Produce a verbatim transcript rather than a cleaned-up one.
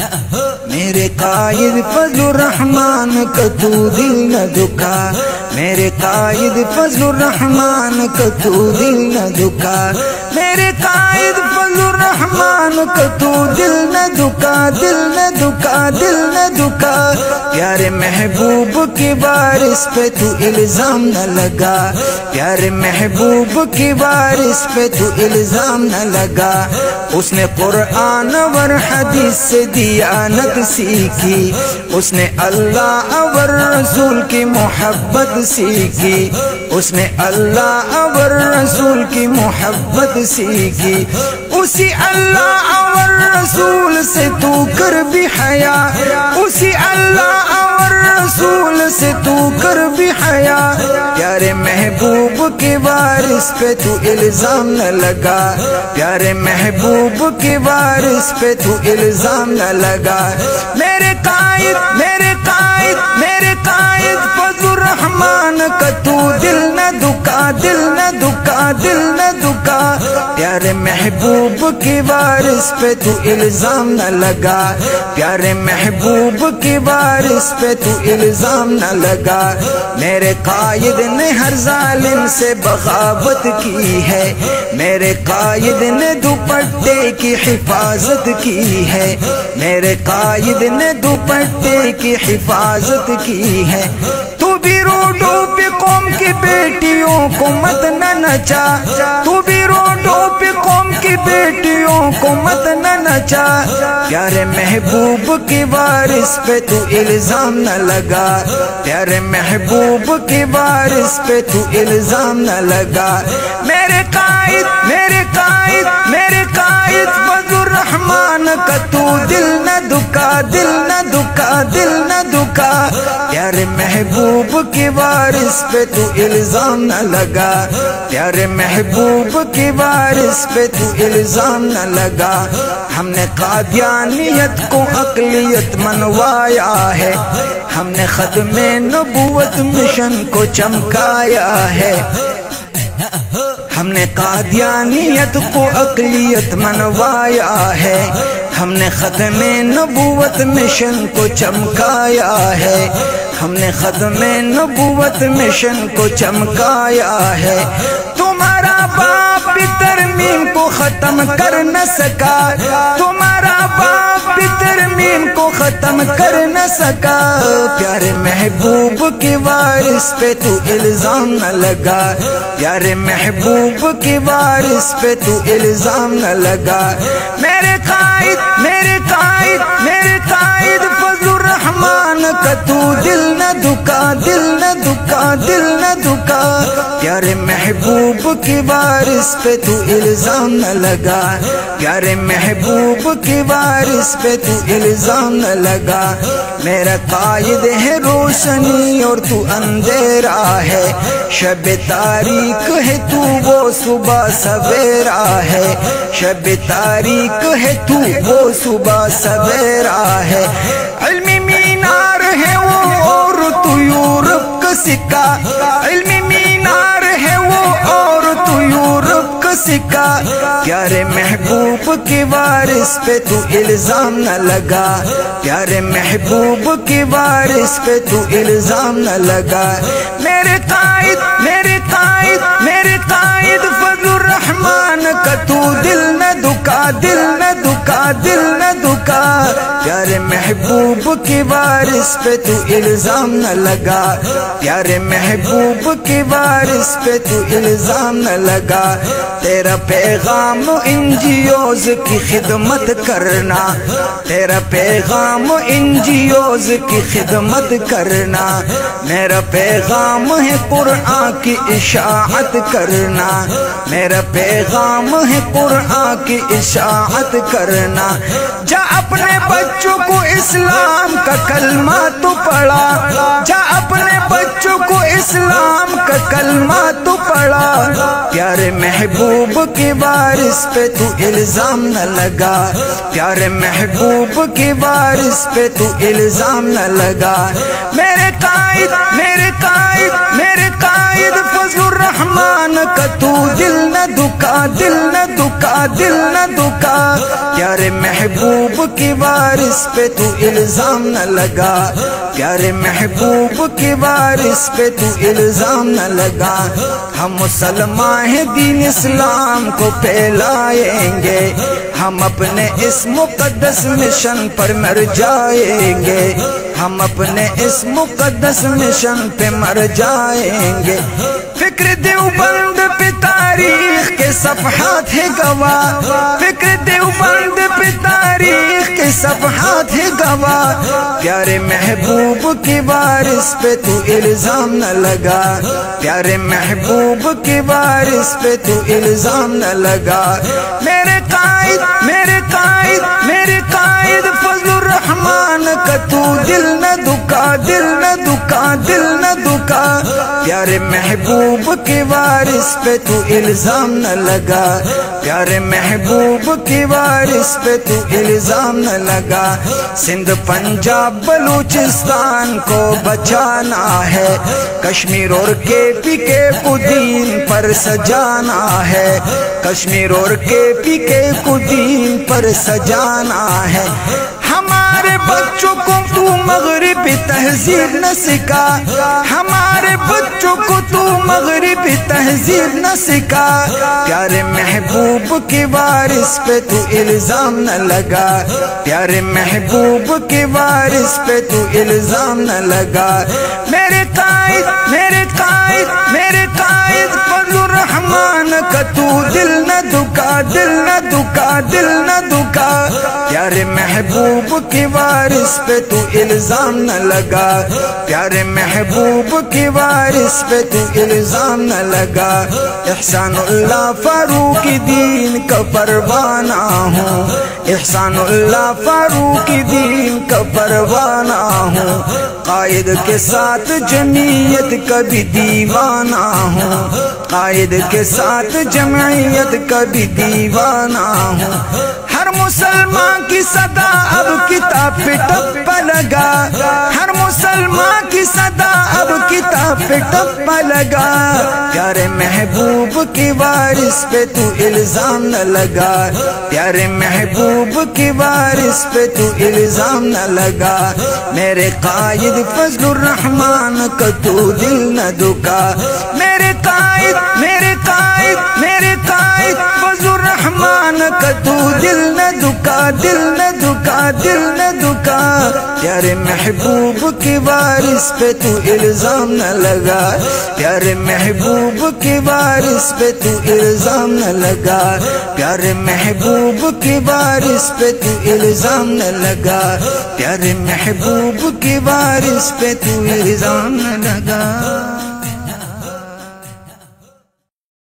میرے قائد فضل الرحمن کا تو دل نہ دکا، میرے قائد فضل الرحمن کا تو دل نہ دکا، میرے قائد فضل الرحمن کا تو دل نہ دکا، دل نہ دکا، دل نہ دکا، پیارے محبوب کی وارث پہ تو الزام نہ لگا، پیارے محبوب کی وارث پہ تو الزام نہ لگا، اس نے قرآن اور حدیث سے دیانت سیکھی، اس نے اللہ اور رسول کی محبت سیکھی، اس نے اللہ اور رسول کی محبت سیکھی، اسی اللہ اور رسول سے تو کر بھی حیا، اسی اللہ اور رسول سے تو کر بھی حیا، پیارے محبوب کے وارث پہ تو الزام نہ لگا، پیارے محبوب کے وارث پہ تو الزام نہ لگا، میرے قائد میرے قائد میرے قائد فضل الرحمن کا تو دل نہ دکا، دل نہ دکا، دل نہ دکا، پیارے محبوب کے وارث پہ تو الزام نہ لگا، پیارے محبوب کے وارث پہ تو الزام نہ لگا، میرے قائد نے ہر ظالم سے بغاوت کی ہے، میرے قائد نے دوپٹے کی حفاظت کی ہے، میرے قائد نے دوپٹے کی حفاظت کی ہے، تو بھی روڈوں پہ قوم کی بیٹیوں کو مت نہ نچا، تو بھی روڈوں پہ قوم کی بیٹیوں کو مت نہ نچا، پیارے محبوب کے وارث پہ تو الزام نہ لگا، پیارے محبوب کے وارث پہ تو الزام نہ لگا، میرے قائد میرے قائد میرے قائد فضل الرحمن کا تو دل نہ دکا، دل نہ دکا، دل نہ دکا، پیارے محبوب کے وارث پہ تو الزام نہ لگا، پیارے محبوب کے وارث پہ تو الزام نہ لگا، ہم نے قادیانیت کو عقلیت منوایا ہے، ہم نے ختم نبوت مشن کو چمکایا ہے، ہم نے قادیانیت کو عقلیت منوایا ہے، ہم نے ختم نبوت مشن کو چمکایا ہے، ہم نے ختم نبوت مشن کو چمکایا ہے، تمہارا باپ بھی ترمیم کو ختم کر نہ سکا، تمہارا باپ بھی ترمیم کو ختم کر نہ سکا، پیارے محبوب کے وارث پہ تو الزام نہ لگا، پیارے محبوب کے وارث پہ تو الزام نہ لگا، میرے قائد میرے قائد میرے قائد فضل الرحمن کا تو دل نہ دکا، دل نہ دکا، دل نہ دکا، پیارے محبوب کے وارث پہ تو الزام نہ لگا، پیارے محبوب کے وارث پہ تو الزام نہ لگا، میرا قائد ہے روشنی اور تو اندھیرا ہے، شب تاریک ہے تو وہ صبح سویرا ہے، شب تاریک ہے تو وہ صبح سویرا ہے، علمی مینار ہے وہ اور تو یورپ کا سکہ، علمی مینار ہے وہ اور تو یورپ کا سکہ، پیارے محبوب کے وارث پہ تو الزام نہ لگا، پیارے محبوب کے وارث پہ تو الزام نہ لگا، میرے قائد میرے قائد میرے قائد فضل الرحمن کا تو دل نہ دکا، دل نہ دکا، دل نہ دکا، پیارے محبوب کے وارث پہ تو الزام نہ لگا، پیارے محبوب کے وارث پہ تو الزام نہ لگا، تیرا پیغام ان جی اوز کی خدمت کرنا، تیرا پیغام ان جی اوز کی خدمت کرنا، میرا پیغام ہے قرآن کی اشاعت کرنا، میرا پیغام ہے قرآن کی اشاعت کرنا، جا اپنے بچوں کو اسلام کا کلمہ تو پڑھا، جا اپنے بچوں کو اسلام کا کلمہ تو پڑھا، پیارے محبوب کے وارث پہ تو الزام نہ لگا، پیارے محبوب کے وارث پہ تو الزام نہ لگا، میرے قائد میرے قائد میرے قائد فضل الرحمن کا تو دل نہ دکا، دل نہ دکا، دل نہ دکا، پیارے محبوب کے کی وارث پہ تو الزام نہ لگا، پیارے محبوب کی وارث پہ تو الزام نہ لگا۔ ہم مسلمان ہیں، دین اسلام کو پھیلائیں گے، ہم اپنے اس مقدس مشن پر مر جائیں گے، ہم اپنے اس مقدس مشن پہ مر جائیں گے۔ فکر دیوبند پہ تاریخ کے صفحات ہے گواہ، فکر دیوبند پہ تاریخ کے صفحات ہے گواہ۔ پیارے محبوب کی وارث پہ تو الزام نہ لگا، پیارے محبوب کی وارث پہ تو الزام نہ لگا۔ میرے قائد میرے قائد میرے قائد فضل الرحمن کا تو دل نہ دکا، دل نہ دکا، دل نہ دکا۔ پیارے محبوب کی وارث پہ تو الزام نہ لگا، پیارے محبوب کی وارث پہ تو الزام نہ لگا۔ سندھ پنجاب بلوچستان کو بچانا ہے، کشمیر اور کے پی کے کو دین پر سجانا ہے، کشمیر اور کے پی کے کو دین پر سجانا ہے۔ ہمارے بچوں کو تو مغربی تہذیب نہ سکھا، ہمارے بچوں کو تو مغربی تہذیب نہ سکھا۔ پیارے محبوب کی وارث پہ تو الزام نہ لگا، پیارے محبوب کی وارث پہ تو الزام نہ لگا۔ میرے قائد میرے قائد میرے قائد فضل الرحمن کا تو دل نہ دکا، دل نہ دکا، دل نہ دکا۔ پیارے محبوب کی وارث پہ تو الزام نہ لگا، پیارے محبوب کی وارث پہ تو الزام نہ لگا۔ احسان اللہ فاروقی دین کا پروانہ ہوں، احسان اللہ فاروقی دین کا پروانہ ہوں، قائد کے ساتھ جمعیت کا بھی دیوانہ ہوں، قائد کے ساتھ جمعیت کا بھی دیوانہ ہوں۔ ہر مسلمان کی صدا اب کتاب پہ ٹپا لگا، ہر مسلمان کی صدا اب کتاب پہ ٹپا لگا۔ پیارے محبوب کی وارث پہ تو الزام نہ لگا، پیارے محبوب کی وارث پہ تو الزام نہ لگا۔ میرے قائد فضل الرحمن کا تو دل نہ دکا، میرے قائد میرے قائد میرے قائد فضل الرحمن کا تو دل نہ دکا، دل نہ دکا، دل نہ دکا۔ پیارے محبوب کی وارث پہ تو الزام نہ لگا، پیارے محبوب کی وارث پہ تو الزام نہ لگا، پیارے محبوب کی وارث پہ تو الزام نہ لگا، پیارے محبوب کی وارث پہ تو الزام نہ لگا۔